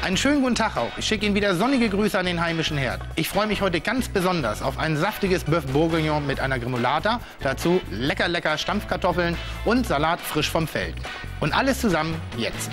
Einen schönen guten Tag auch. Ich schicke Ihnen wieder sonnige Grüße an den heimischen Herd. Ich freue mich heute ganz besonders auf ein saftiges Bœuf Bourguignon mit einer Gremolata. Dazu lecker Stampfkartoffeln und Salat frisch vom Feld. Und alles zusammen jetzt.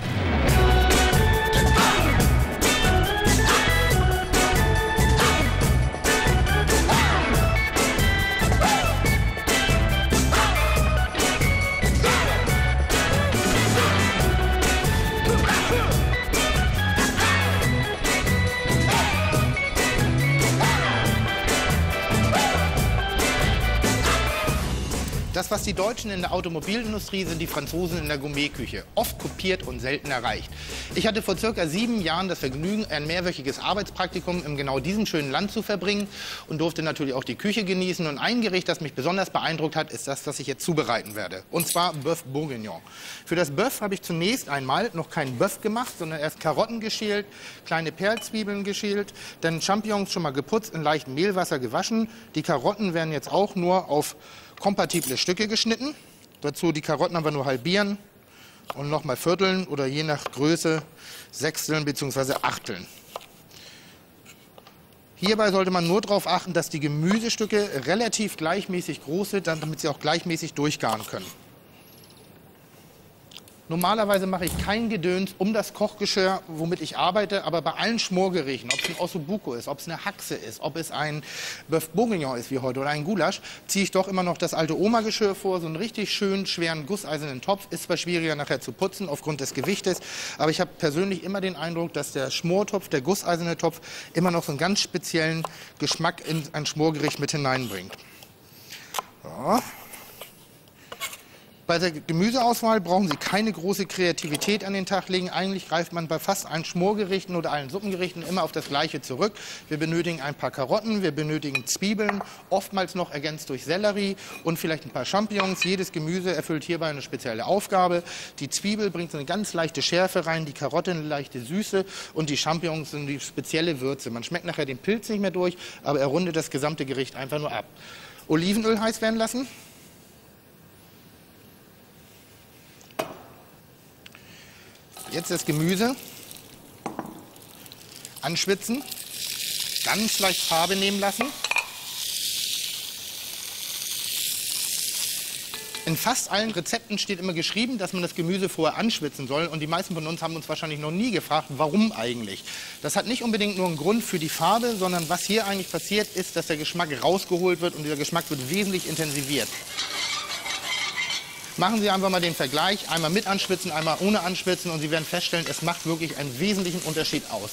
Das, was die Deutschen in der Automobilindustrie sind, die Franzosen in der Gourmetküche. Oft kopiert und selten erreicht. Ich hatte vor circa 7 Jahren das Vergnügen, ein mehrwöchiges Arbeitspraktikum in genau diesem schönen Land zu verbringen und durfte natürlich auch die Küche genießen. Und ein Gericht, das mich besonders beeindruckt hat, ist das, was ich jetzt zubereiten werde. Und zwar Bœuf Bourguignon. Für das Bœuf habe ich zunächst einmal noch kein Bœuf gemacht, sondern erst Karotten geschält, kleine Perlzwiebeln geschält, dann Champignons schon mal geputzt, in leichtem Mehlwasser gewaschen. Die Karotten werden jetzt auch nur auf kompatible Stücke geschnitten. Dazu die Karotten aber nur halbieren und nochmal vierteln oder je nach Größe sechsteln bzw. achteln. Hierbei sollte man nur darauf achten, dass die Gemüsestücke relativ gleichmäßig groß sind, damit sie auch gleichmäßig durchgaren können. Normalerweise mache ich kein Gedöns um das Kochgeschirr, womit ich arbeite, aber bei allen Schmorgerichten, ob es ein Ossobuco ist, ob es eine Haxe ist, ob es ein Bœuf Bourguignon ist wie heute oder ein Gulasch, ziehe ich doch immer noch das alte Oma-Geschirr vor, so einen richtig schönen, schweren, gusseisernen Topf. Ist zwar schwieriger nachher zu putzen aufgrund des Gewichtes, aber ich habe persönlich immer den Eindruck, dass der Schmortopf, der gusseiserne Topf, immer noch so einen ganz speziellen Geschmack in ein Schmorgericht mit hineinbringt. So. Bei der Gemüseauswahl brauchen Sie keine große Kreativität an den Tag legen. Eigentlich greift man bei fast allen Schmorgerichten oder allen Suppengerichten immer auf das Gleiche zurück. Wir benötigen ein paar Karotten, wir benötigen Zwiebeln, oftmals noch ergänzt durch Sellerie und vielleicht ein paar Champignons. Jedes Gemüse erfüllt hierbei eine spezielle Aufgabe. Die Zwiebel bringt so eine ganz leichte Schärfe rein, die Karotte eine leichte Süße und die Champignons sind die spezielle Würze. Man schmeckt nachher den Pilz nicht mehr durch, aber er rundet das gesamte Gericht einfach nur ab. Olivenöl heiß werden lassen. Jetzt das Gemüse anschwitzen, ganz leicht Farbe nehmen lassen. In fast allen Rezepten steht immer geschrieben, dass man das Gemüse vorher anschwitzen soll. Und die meisten von uns haben uns wahrscheinlich noch nie gefragt, warum eigentlich. Das hat nicht unbedingt nur einen Grund für die Farbe, sondern was hier eigentlich passiert ist, dass der Geschmack rausgeholt wird und dieser Geschmack wird wesentlich intensiviert. Machen Sie einfach mal den Vergleich, einmal mit anschwitzen, einmal ohne anschwitzen und Sie werden feststellen, es macht wirklich einen wesentlichen Unterschied aus.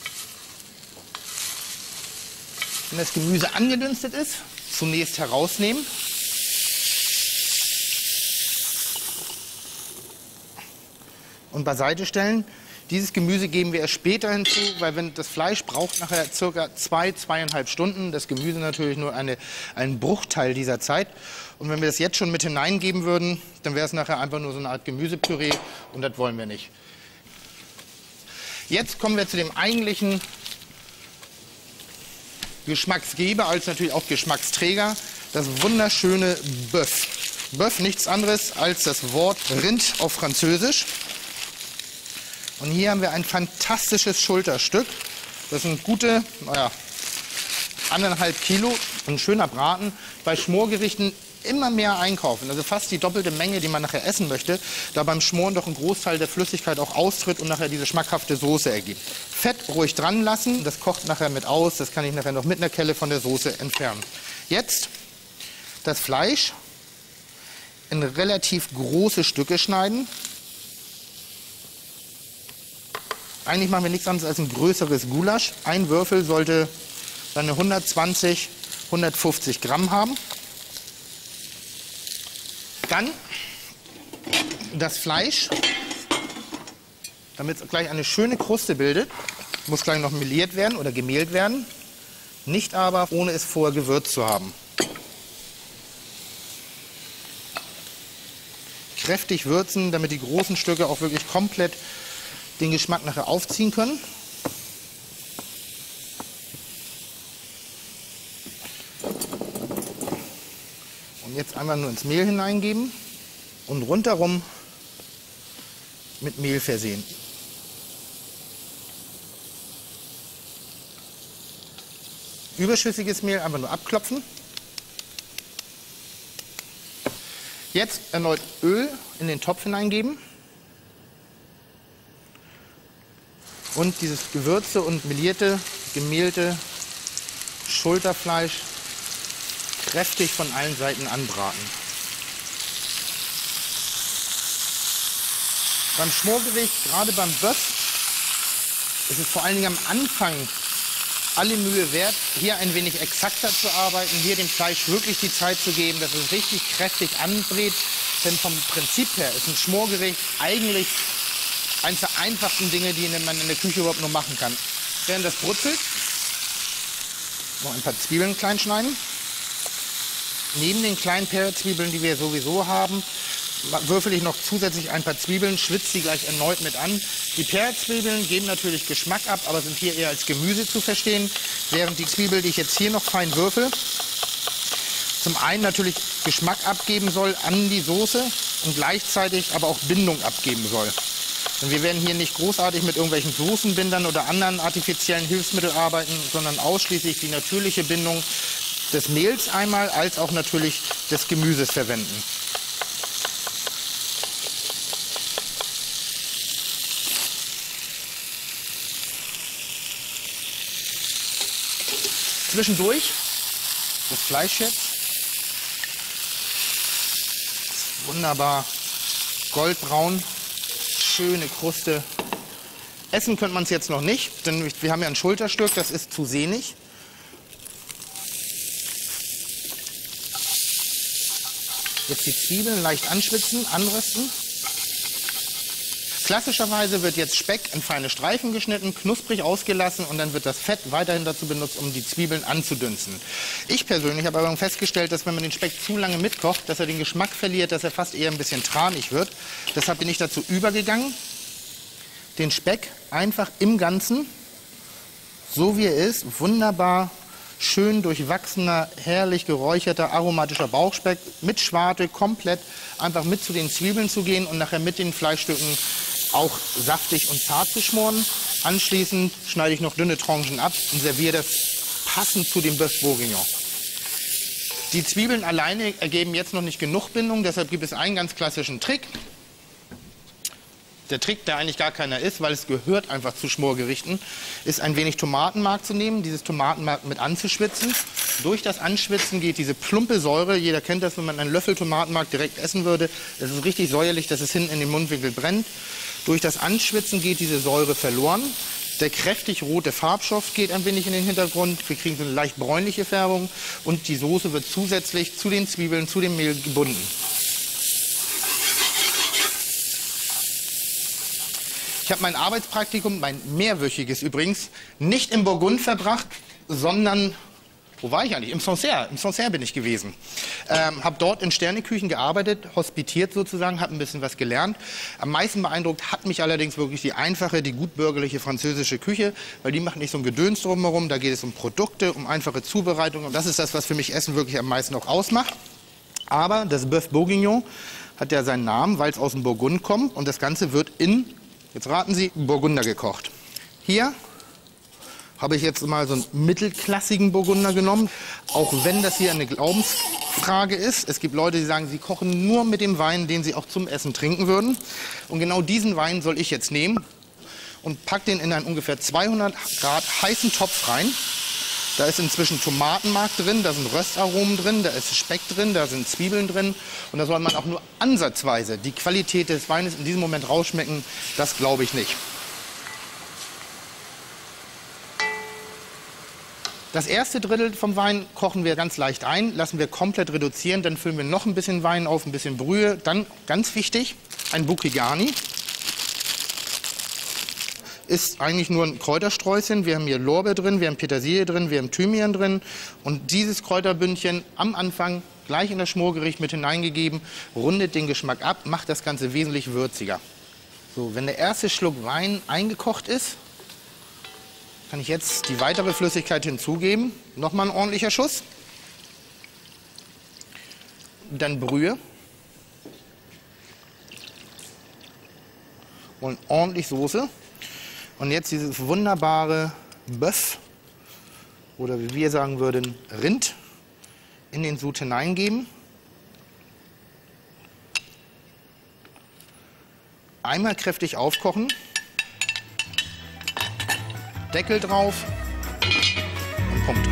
Wenn das Gemüse angedünstet ist, zunächst herausnehmen. Und beiseite stellen. Dieses Gemüse geben wir erst später hinzu, weil wenn das Fleisch braucht nachher ca. 2–2,5 Stunden. Das Gemüse natürlich nur einen Bruchteil dieser Zeit. Und wenn wir das jetzt schon mit hineingeben würden, dann wäre es nachher einfach nur so eine Art Gemüsepüree und das wollen wir nicht. Jetzt kommen wir zu dem eigentlichen Geschmacksgeber, als natürlich auch Geschmacksträger, das wunderschöne Bœuf. Bœuf, nichts anderes als das Wort Rind auf Französisch. Und hier haben wir ein fantastisches Schulterstück. Das sind gute, 1,5 Kilo. Ein schöner Braten. Bei Schmorgerichten immer mehr einkaufen. Also fast die doppelte Menge, die man nachher essen möchte. Da beim Schmoren doch ein Großteil der Flüssigkeit auch austritt und nachher diese schmackhafte Soße ergibt. Fett ruhig dran lassen. Das kocht nachher mit aus. Das kann ich nachher noch mit einer Kelle von der Soße entfernen. Jetzt das Fleisch in relativ große Stücke schneiden. Eigentlich machen wir nichts anderes als ein größeres Gulasch. Ein Würfel sollte seine 120, 150 Gramm haben. Dann das Fleisch, damit es gleich eine schöne Kruste bildet, muss gleich noch meliert werden oder gemehlt werden. Nicht aber, ohne es vorher gewürzt zu haben. Kräftig würzen, damit die großen Stücke auch wirklich komplett den Geschmack nachher aufziehen können. Und jetzt einmal nur ins Mehl hineingeben und rundherum mit Mehl versehen. Überschüssiges Mehl einfach nur abklopfen. Jetzt erneut Öl in den Topf hineingeben. Und dieses gewürzte und melierte, gemehlte Schulterfleisch kräftig von allen Seiten anbraten. Beim Schmorgericht, gerade beim Bœuf, ist es vor allen Dingen am Anfang alle Mühe wert, hier ein wenig exakter zu arbeiten, hier dem Fleisch wirklich die Zeit zu geben, dass es richtig kräftig anbrät. Denn vom Prinzip her ist ein Schmorgericht eigentlich eines der einfachsten Dinge, die man in der Küche überhaupt nur machen kann. Während das brutzelt, noch ein paar Zwiebeln klein schneiden. Neben den kleinen Peerzwiebeln, die wir sowieso haben, würfel ich noch zusätzlich ein paar Zwiebeln, schwitze die gleich erneut mit an. Die Peerzwiebeln geben natürlich Geschmack ab, aber sind hier eher als Gemüse zu verstehen, während die Zwiebel, die ich jetzt hier noch fein würfel, zum einen natürlich Geschmack abgeben soll an die Soße und gleichzeitig aber auch Bindung abgeben soll. Und wir werden hier nicht großartig mit irgendwelchen Soßenbindern oder anderen artifiziellen Hilfsmitteln arbeiten, sondern ausschließlich die natürliche Bindung des Mehls einmal, als auch natürlich des Gemüses verwenden. Zwischendurch das Fleisch jetzt. Wunderbar goldbraun, schöne Kruste. Essen könnte man es jetzt noch nicht, denn wir haben ja ein Schulterstück, das ist zu sehnig. Jetzt die Zwiebeln leicht anschwitzen, anrösten. Klassischerweise wird jetzt Speck in feine Streifen geschnitten, knusprig ausgelassen und dann wird das Fett weiterhin dazu benutzt, um die Zwiebeln anzudünsten. Ich persönlich habe aber festgestellt, dass wenn man den Speck zu lange mitkocht, dass er den Geschmack verliert, dass er fast eher ein bisschen tranig wird. Deshalb bin ich dazu übergegangen, den Speck einfach im Ganzen, so wie er ist, wunderbar schön durchwachsener, herrlich geräucherter, aromatischer Bauchspeck mit Schwarte komplett einfach mit zu den Zwiebeln zu gehen und nachher mit den Fleischstücken auch saftig und zart zu schmoren. Anschließend schneide ich noch dünne Tranchen ab und serviere das passend zu dem Bœuf Bourguignon. Die Zwiebeln alleine ergeben jetzt noch nicht genug Bindung, deshalb gibt es einen ganz klassischen Trick. Der Trick, der eigentlich gar keiner ist, weil es gehört einfach zu Schmorgerichten, ist ein wenig Tomatenmark zu nehmen, dieses Tomatenmark mit anzuschwitzen. Durch das Anschwitzen geht diese plumpe Säure, jeder kennt das, wenn man einen Löffel Tomatenmark direkt essen würde, es ist richtig säuerlich, dass es hinten in den Mundwinkel brennt. Durch das Anschwitzen geht diese Säure verloren. Der kräftig rote Farbstoff geht ein wenig in den Hintergrund. Wir kriegen so eine leicht bräunliche Färbung und die Soße wird zusätzlich zu den Zwiebeln, zu dem Mehl gebunden. Ich habe mein Arbeitspraktikum, mein mehrwöchiges übrigens, nicht im Burgund verbracht, sondern, wo war ich eigentlich? Im Sancerre. Im Sancerre bin ich gewesen. Habe dort in Sterneküchen gearbeitet, hospitiert sozusagen, habe ein bisschen was gelernt. Am meisten beeindruckt hat mich allerdings wirklich die einfache, die gutbürgerliche französische Küche, weil die macht nicht so ein Gedöns drumherum, da geht es um Produkte, um einfache Zubereitung und das ist das, was für mich Essen wirklich am meisten auch ausmacht. Aber das Bœuf Bourguignon hat ja seinen Namen, weil es aus dem Burgund kommt und das Ganze wird in, jetzt raten Sie, Burgunder gekocht. Hier habe ich jetzt mal so einen mittelklassigen Burgunder genommen, auch wenn das hier eine Glaubensfrage ist. Es gibt Leute, die sagen, sie kochen nur mit dem Wein, den sie auch zum Essen trinken würden. Und genau diesen Wein soll ich jetzt nehmen und packe den in einen ungefähr 200 Grad heißen Topf rein. Da ist inzwischen Tomatenmark drin, da sind Röstaromen drin, da ist Speck drin, da sind Zwiebeln drin. Und da soll man auch nur ansatzweise die Qualität des Weines in diesem Moment rausschmecken. Das glaube ich nicht. Das erste Drittel vom Wein kochen wir ganz leicht ein, lassen wir komplett reduzieren, dann füllen wir noch ein bisschen Wein auf, ein bisschen Brühe. Dann, ganz wichtig, ein Bouquigani. Ist eigentlich nur ein Kräutersträußchen. Wir haben hier Lorbeer drin, wir haben Petersilie drin, wir haben Thymian drin. Und dieses Kräuterbündchen am Anfang gleich in das Schmorgericht mit hineingegeben, rundet den Geschmack ab, macht das Ganze wesentlich würziger. So, wenn der erste Schluck Wein eingekocht ist, kann ich jetzt die weitere Flüssigkeit hinzugeben. Nochmal ein ordentlicher Schuss. Dann Brühe. Und ordentlich Soße. Und jetzt dieses wunderbare Bœuf oder wie wir sagen würden, Rind in den Sud hineingeben. Einmal kräftig aufkochen, Deckel drauf und Punkt.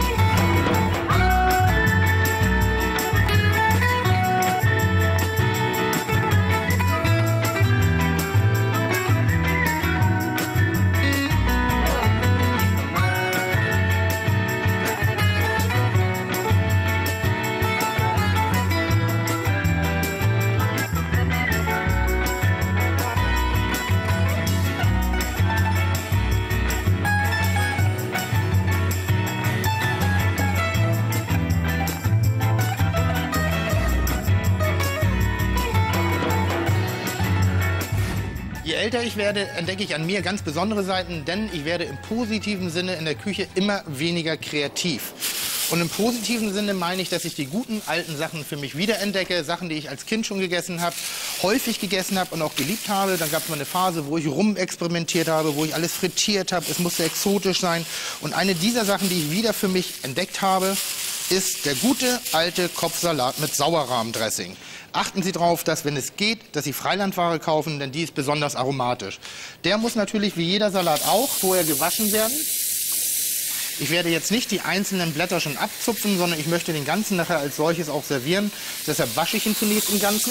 Je älter ich werde, entdecke ich an mir ganz besondere Seiten, denn ich werde im positiven Sinne in der Küche immer weniger kreativ. Und im positiven Sinne meine ich, dass ich die guten alten Sachen für mich wiederentdecke, Sachen, die ich als Kind schon gegessen habe, häufig gegessen habe und auch geliebt habe. Dann gab es mal eine Phase, wo ich rumexperimentiert habe, wo ich alles frittiert habe, es musste exotisch sein. Und eine dieser Sachen, die ich wieder für mich entdeckt habe, ist der gute alte Kopfsalat mit Sauerrahmdressing. Achten Sie darauf, dass, wenn es geht, dass Sie Freilandware kaufen, denn die ist besonders aromatisch. Der muss natürlich wie jeder Salat auch vorher gewaschen werden. Ich werde jetzt nicht die einzelnen Blätter schon abzupfen, sondern ich möchte den ganzen nachher als solches auch servieren. Deshalb wasche ich ihn zunächst im Ganzen.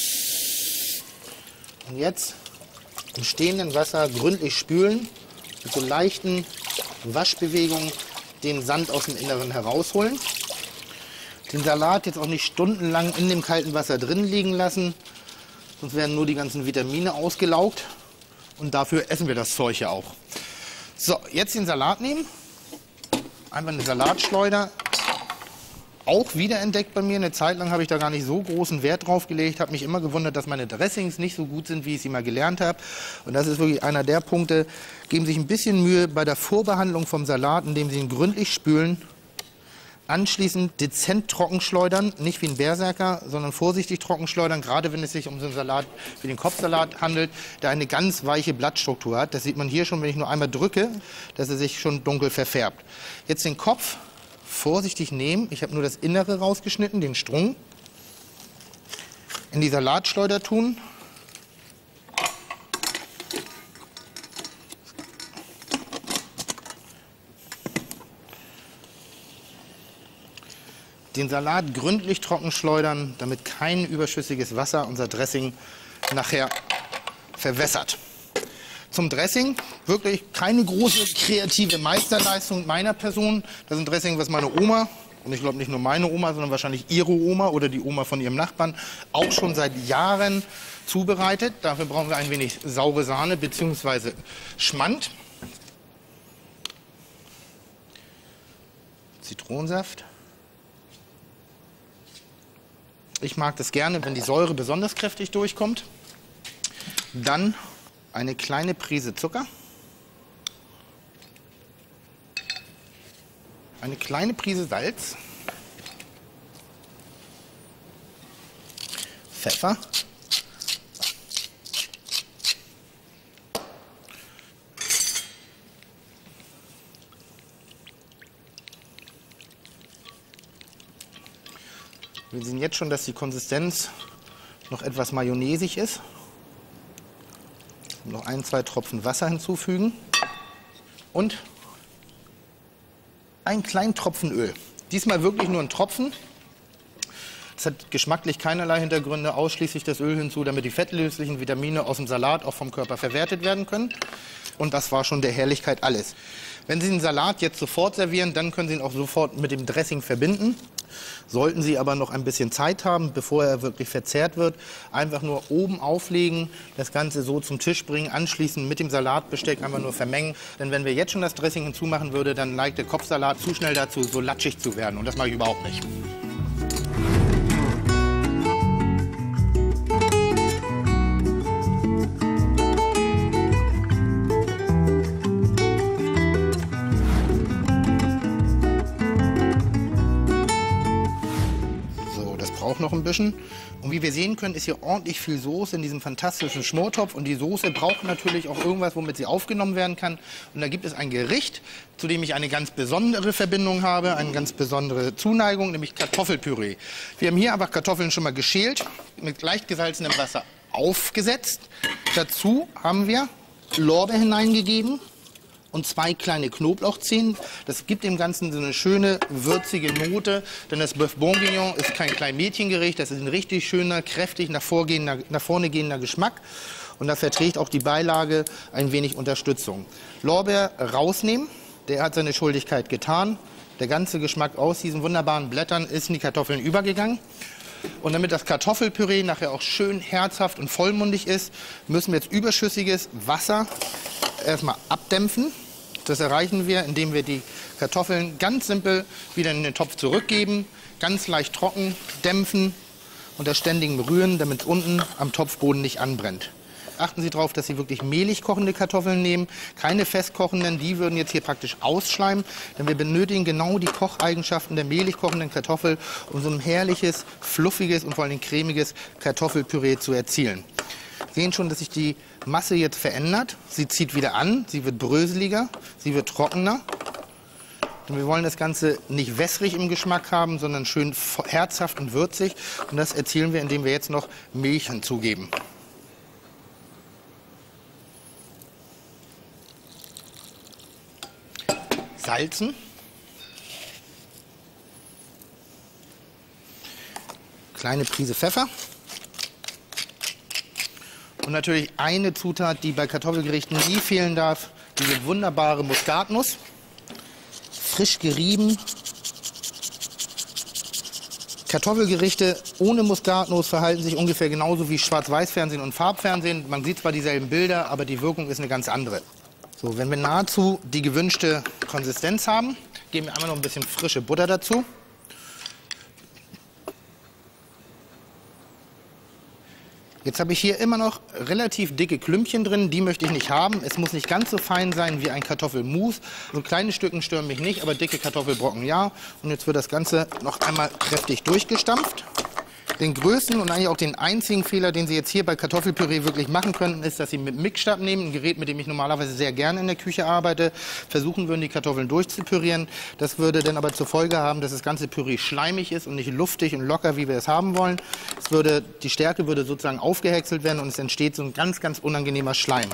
Und jetzt im stehenden Wasser gründlich spülen, mit so leichten Waschbewegungen den Sand aus dem Inneren herausholen. Den Salat jetzt auch nicht stundenlang in dem kalten Wasser drin liegen lassen, sonst werden nur die ganzen Vitamine ausgelaugt und dafür essen wir das Zeug ja auch. So, jetzt den Salat nehmen, einfach eine Salatschleuder, auch wiederentdeckt bei mir. Eine Zeit lang habe ich da gar nicht so großen Wert drauf gelegt, habe mich immer gewundert, dass meine Dressings nicht so gut sind, wie ich sie mal gelernt habe. Und das ist wirklich einer der Punkte, geben Sie sich ein bisschen Mühe bei der Vorbehandlung vom Salat, indem Sie ihn gründlich spülen. Anschließend dezent trockenschleudern, nicht wie ein Berserker, sondern vorsichtig trockenschleudern, gerade wenn es sich um so einen Salat wie den Kopfsalat handelt, der eine ganz weiche Blattstruktur hat. Das sieht man hier schon, wenn ich nur einmal drücke, dass er sich schon dunkel verfärbt. Jetzt den Kopf vorsichtig nehmen, ich habe nur das Innere rausgeschnitten, den Strunk, in die Salatschleuder tun. Den Salat gründlich trocken schleudern, damit kein überschüssiges Wasser unser Dressing nachher verwässert. Zum Dressing wirklich keine große kreative Meisterleistung meiner Person. Das ist ein Dressing, was meine Oma, und ich glaube nicht nur meine Oma, sondern wahrscheinlich ihre Oma oder die Oma von ihrem Nachbarn, auch schon seit Jahren zubereitet. Dafür brauchen wir ein wenig saure Sahne bzw. Schmand, Zitronensaft. Ich mag das gerne, wenn die Säure besonders kräftig durchkommt. Dann eine kleine Prise Zucker. Eine kleine Prise Salz. Pfeffer. Wir sehen jetzt schon, dass die Konsistenz noch etwas mayonnaisig ist. Noch 1-2 Tropfen Wasser hinzufügen und einen kleinen Tropfen Öl. Diesmal wirklich nur ein Tropfen. Es hat geschmacklich keinerlei Hintergründe, ausschließlich das Öl hinzu, damit die fettlöslichen Vitamine aus dem Salat auch vom Körper verwertet werden können. Und das war schon der Herrlichkeit alles. Wenn Sie den Salat jetzt sofort servieren, dann können Sie ihn auch sofort mit dem Dressing verbinden. Sollten Sie aber noch ein bisschen Zeit haben, bevor er wirklich verzehrt wird, einfach nur oben auflegen, das Ganze so zum Tisch bringen, anschließend mit dem Salatbesteck einfach nur vermengen. Denn wenn wir jetzt schon das Dressing hinzumachen würden, dann neigt der Kopfsalat zu schnell dazu, so latschig zu werden. Und das mache ich überhaupt nicht. auch noch ein bisschen. Und wie wir sehen können, ist hier ordentlich viel Soße in diesem fantastischen Schmortopf. Und die Soße braucht natürlich auch irgendwas, womit sie aufgenommen werden kann. Und da gibt es ein Gericht, zu dem ich eine ganz besondere Verbindung habe, eine ganz besondere Zuneigung, nämlich Kartoffelpüree. Wir haben hier einfach Kartoffeln schon mal geschält, mit leicht gesalzenem Wasser aufgesetzt. Dazu haben wir Lorbeer hineingegeben und 2 kleine Knoblauchzehen. Das gibt dem Ganzen so eine schöne, würzige Note, denn das Bœuf Bourguignon ist kein Klein-Mädchengericht, das ist ein richtig schöner, kräftig nach vorne gehender Geschmack. Und da verträgt auch die Beilage ein wenig Unterstützung. Lorbeer rausnehmen, der hat seine Schuldigkeit getan. Der ganze Geschmack aus diesen wunderbaren Blättern ist in die Kartoffeln übergegangen. Und damit das Kartoffelpüree nachher auch schön herzhaft und vollmundig ist, müssen wir jetzt überschüssiges Wasser erstmal abdämpfen. Das erreichen wir, indem wir die Kartoffeln ganz simpel wieder in den Topf zurückgeben, ganz leicht trocken dämpfen, unter ständigem Rühren, damit es unten am Topfboden nicht anbrennt. Achten Sie darauf, dass Sie wirklich mehlig kochende Kartoffeln nehmen, keine festkochenden, die würden jetzt hier praktisch ausschleimen, denn wir benötigen genau die Kocheigenschaften der mehlig kochenden Kartoffel, um so ein herrliches, fluffiges und vor allem cremiges Kartoffelpüree zu erzielen. Sie sehen schon, dass sich die Masse jetzt verändert. Sie zieht wieder an, sie wird bröseliger, sie wird trockener. Und wir wollen das Ganze nicht wässrig im Geschmack haben, sondern schön herzhaft und würzig. Und das erzielen wir, indem wir jetzt noch Milch hinzugeben. Salzen. Kleine Prise Pfeffer. Und natürlich eine Zutat, die bei Kartoffelgerichten nie fehlen darf, diese wunderbare Muskatnuss. Frisch gerieben. Kartoffelgerichte ohne Muskatnuss verhalten sich ungefähr genauso wie Schwarz-Weiß-Fernsehen und Farbfernsehen. Man sieht zwar dieselben Bilder, aber die Wirkung ist eine ganz andere. So, wenn wir nahezu die gewünschte Konsistenz haben, geben wir einmal noch ein bisschen frische Butter dazu. Jetzt habe ich hier immer noch relativ dicke Klümpchen drin, die möchte ich nicht haben. Es muss nicht ganz so fein sein wie ein Kartoffelmus. So kleine Stücken stören mich nicht, aber dicke Kartoffelbrocken ja. Und jetzt wird das Ganze noch einmal kräftig durchgestampft. Den größten und eigentlich auch den einzigen Fehler, den Sie jetzt hier bei Kartoffelpüree wirklich machen könnten, ist, dass Sie mit Mixstab nehmen, ein Gerät, mit dem ich normalerweise sehr gerne in der Küche arbeite, versuchen würden, die Kartoffeln durchzupürieren. Das würde dann aber zur Folge haben, dass das ganze Püree schleimig ist und nicht luftig und locker, wie wir es haben wollen. Die Stärke würde sozusagen aufgehäckselt werden und es entsteht so ein ganz, ganz unangenehmer Schleim.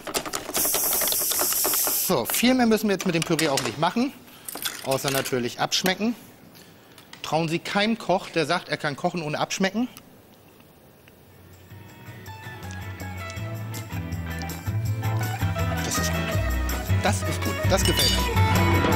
So, viel mehr müssen wir jetzt mit dem Püree auch nicht machen, außer natürlich abschmecken. Trauen Sie keinem Koch, der sagt, er kann kochen ohne abschmecken. Das ist gut. Das ist gut. Das gefällt mir.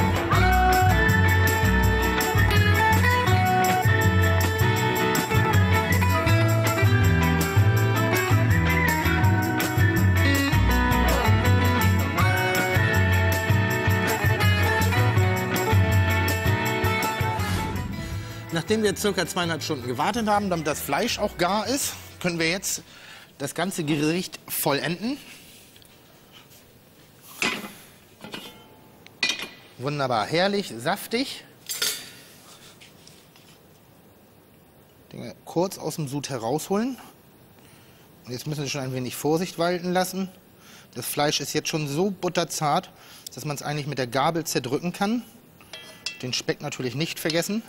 Nachdem wir ca. 2,5 Stunden gewartet haben, damit das Fleisch auch gar ist, können wir jetzt das ganze Gericht vollenden. Wunderbar, herrlich, saftig. Den kurz aus dem Sud herausholen. Und jetzt müssen wir schon ein wenig Vorsicht walten lassen. Das Fleisch ist jetzt schon so butterzart, dass man es eigentlich mit der Gabel zerdrücken kann. Den Speck natürlich nicht vergessen.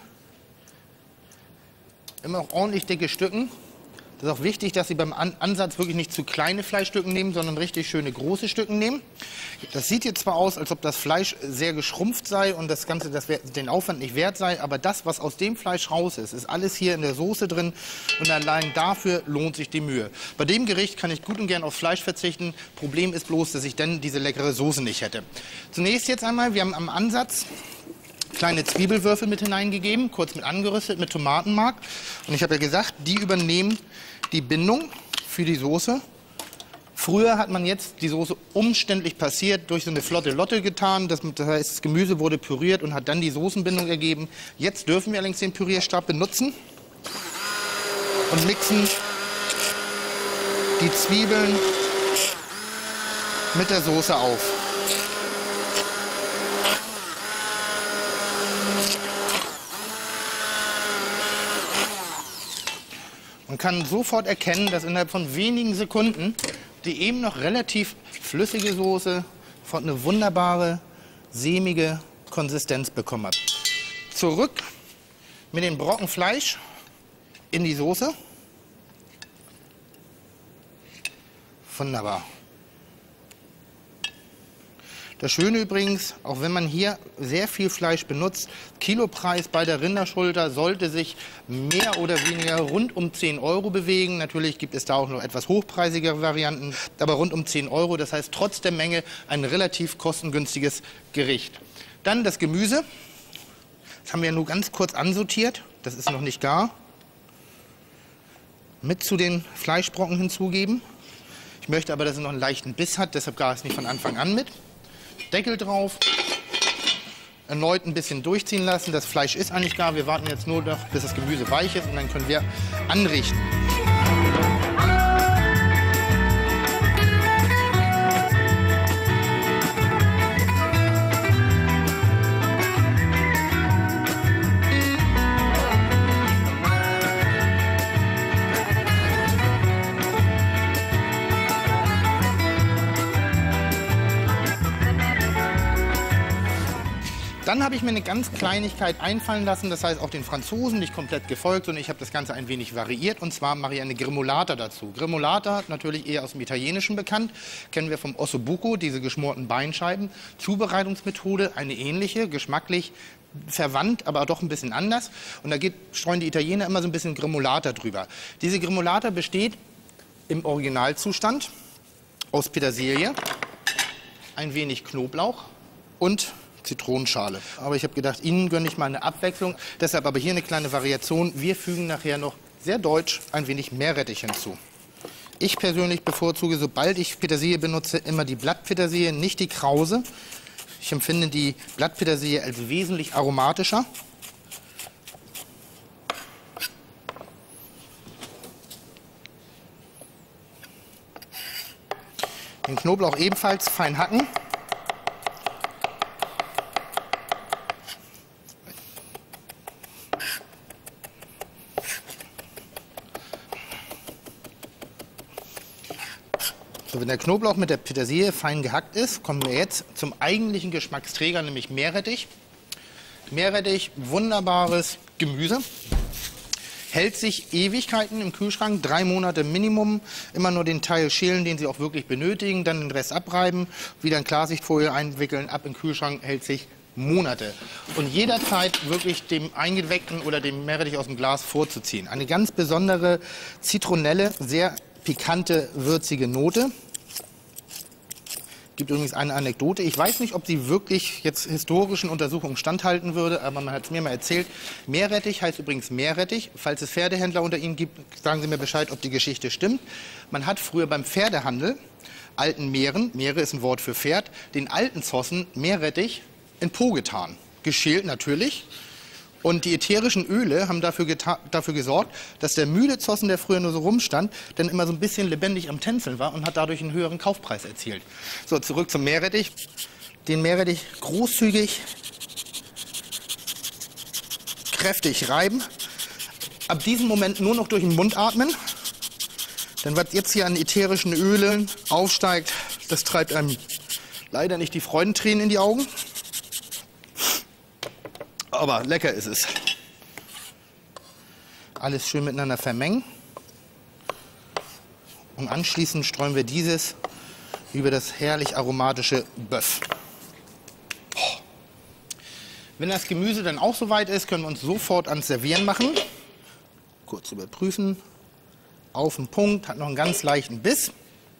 Immer noch ordentlich dicke Stücken. Das ist auch wichtig, dass Sie beim Ansatz wirklich nicht zu kleine Fleischstücken nehmen, sondern richtig schöne große Stücken nehmen. Das sieht jetzt zwar aus, als ob das Fleisch sehr geschrumpft sei und das Ganze den Aufwand nicht wert sei, aber das, was aus dem Fleisch raus ist, ist alles hier in der Soße drin und allein dafür lohnt sich die Mühe. Bei dem Gericht kann ich gut und gern auf Fleisch verzichten. Problem ist bloß, dass ich dann diese leckere Soße nicht hätte. Zunächst jetzt einmal, wir haben am Ansatz kleine Zwiebelwürfel mit hineingegeben, kurz mit angerüstet, mit Tomatenmark. Und ich habe ja gesagt, die übernehmen die Bindung für die Soße. Früher hat man jetzt die Soße umständlich passiert, durch so eine flotte Lotte getan. Das heißt, das Gemüse wurde püriert und hat dann die Soßenbindung ergeben. Jetzt dürfen wir allerdings den Pürierstab benutzen und mixen die Zwiebeln mit der Soße auf. kann sofort erkennen, dass innerhalb von wenigen Sekunden die eben noch relativ flüssige Soße von eine wunderbare, sämige Konsistenz bekommen hat. Zurück mit dem Brocken Fleisch in die Soße. Wunderbar. Das Schöne übrigens, auch wenn man hier sehr viel Fleisch benutzt, Kilopreis bei der Rinderschulter sollte sich mehr oder weniger rund um 10 € bewegen. Natürlich gibt es da auch noch etwas hochpreisigere Varianten, aber rund um 10 €. Das heißt, trotz der Menge ein relativ kostengünstiges Gericht. Dann das Gemüse. Das haben wir nur ganz kurz ansortiert. Das ist noch nicht gar. Mit zu den Fleischbrocken hinzugeben. Ich möchte aber, dass es noch einen leichten Biss hat, deshalb gar es nicht von Anfang an mit. Deckel drauf, erneut ein bisschen durchziehen lassen. Das Fleisch ist eigentlich gar. Wir warten jetzt nur noch, bis das Gemüse weich ist und dann können wir anrichten. Dann habe ich mir eine ganz Kleinigkeit einfallen lassen, das heißt auch den Franzosen nicht komplett gefolgt, sondern ich habe das Ganze ein wenig variiert und zwar mache ich eine Gremolata dazu. Gremolata, natürlich eher aus dem Italienischen bekannt, kennen wir vom Ossobuco, diese geschmorten Beinscheiben. Zubereitungsmethode eine ähnliche, geschmacklich verwandt, aber doch ein bisschen anders und da streuen die Italiener immer so ein bisschen Gremolata drüber. Diese Gremolata besteht im Originalzustand aus Petersilie, ein wenig Knoblauch und Zitronenschale. Aber ich habe gedacht, Ihnen gönne ich mal eine Abwechslung. Deshalb aber hier eine kleine Variation. Wir fügen nachher noch sehr deutsch ein wenig Meerrettich hinzu. Ich persönlich bevorzuge, sobald ich Petersilie benutze, immer die Blattpetersilie, nicht die Krause. Ich empfinde die Blattpetersilie als wesentlich aromatischer. Den Knoblauch ebenfalls fein hacken. So, wenn der Knoblauch mit der Petersilie fein gehackt ist, kommen wir jetzt zum eigentlichen Geschmacksträger, nämlich Meerrettich. Meerrettich, wunderbares Gemüse. Hält sich Ewigkeiten im Kühlschrank, 3 Monate Minimum. Immer nur den Teil schälen, den Sie auch wirklich benötigen, dann den Rest abreiben, wieder in Klarsichtfolie einwickeln, ab in den Kühlschrank, hält sich Monate. Und jederzeit wirklich dem eingeweckten oder dem Meerrettich aus dem Glas vorzuziehen. Eine ganz besondere zitronelle, sehr pikante, würzige Note. Gibt übrigens eine Anekdote. Ich weiß nicht, ob sie wirklich jetzt historischen Untersuchungen standhalten würde, aber man hat es mir mal erzählt. Meerrettich heißt übrigens Meerrettich. Falls es Pferdehändler unter Ihnen gibt, sagen Sie mir Bescheid, ob die Geschichte stimmt. Man hat früher beim Pferdehandel alten Meeren, Meere ist ein Wort für Pferd, den alten Zossen Meerrettich in Po getan. Geschält natürlich. Und die ätherischen Öle haben dafür gesorgt, dass der müde Zossen, der früher nur so rumstand, dann immer so ein bisschen lebendig am Tänzeln war und hat dadurch einen höheren Kaufpreis erzielt. So, zurück zum Meerrettich. Den Meerrettich großzügig, kräftig reiben. Ab diesem Moment nur noch durch den Mund atmen. Denn was jetzt hier an ätherischen Ölen aufsteigt, das treibt einem leider nicht die Freudentränen in die Augen. Aber lecker ist es. Alles schön miteinander vermengen. Und anschließend streuen wir dieses über das herrlich aromatische Bœuf. Wenn das Gemüse dann auch soweit ist, können wir uns sofort ans Servieren machen. Kurz überprüfen. Auf den Punkt, hat noch einen ganz leichten Biss.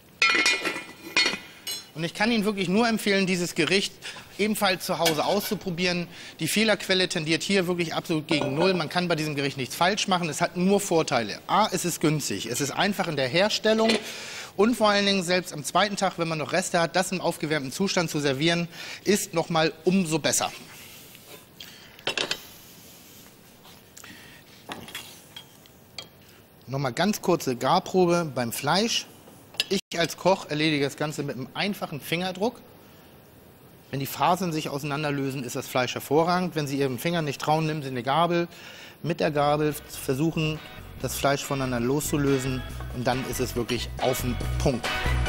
Und ich kann Ihnen wirklich nur empfehlen, dieses Gericht ebenfalls zu Hause auszuprobieren. Die Fehlerquelle tendiert hier wirklich absolut gegen Null. Man kann bei diesem Gericht nichts falsch machen. Es hat nur Vorteile. A, es ist günstig. Es ist einfach in der Herstellung. Und vor allen Dingen selbst am zweiten Tag, wenn man noch Reste hat, das im aufgewärmten Zustand zu servieren, ist noch mal umso besser. Nochmal ganz kurze Garprobe beim Fleisch. Ich als Koch erledige das Ganze mit einem einfachen Fingerdruck. Wenn die Fasern sich auseinanderlösen, ist das Fleisch hervorragend. Wenn Sie Ihren Fingern nicht trauen, nehmen Sie eine Gabel. Mit der Gabel versuchen, das Fleisch voneinander loszulösen und dann ist es wirklich auf den Punkt.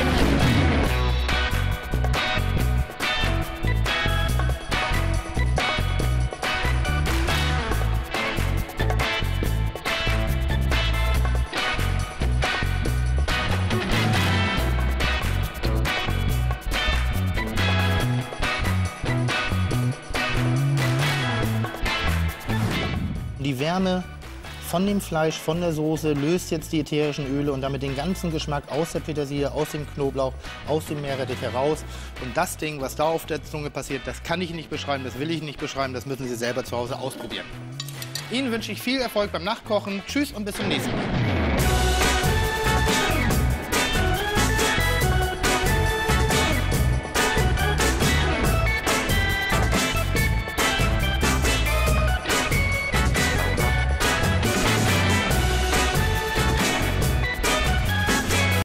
Die Wärme von dem Fleisch, von der Soße löst jetzt die ätherischen Öle und damit den ganzen Geschmack aus der Petersilie, aus dem Knoblauch, aus dem Meerrettich heraus. Und das Ding, was da auf der Zunge passiert, das kann ich nicht beschreiben, das will ich nicht beschreiben, das müssen Sie selber zu Hause ausprobieren. Ihnen wünsche ich viel Erfolg beim Nachkochen. Tschüss und bis zum nächsten Mal.